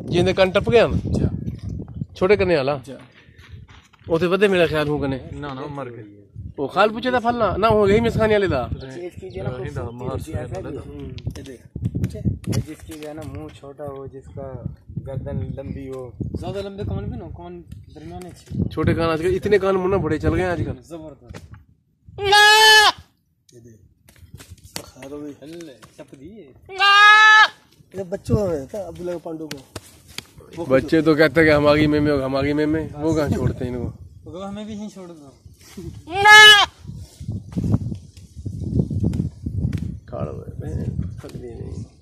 जिंदे कन टप गया छोटे करने वाला उसे बदे मेरा ख्याल हूँ कने ना ना मर गए वो खाल पूछे था फलना ना हो गई मिस खाने वाले था जिसकी जो है ना मुंह छोटा हो, जिसका गर्दन लंबी हो, ज्यादा लंबे कान भी ना, कान दरमियाने छोटे कान आजकल इतने कान मुन्ना बड़े चल गए आजकल जबरदस्त। ये बच्चों में था अब्दुल्ला पांडू को, बच्चे तो कहते हैं कि हमारी में हमारी में वो कहाँ छोड़ते हैं इनको, हमें भी यहीं छोड़ दो। खाड़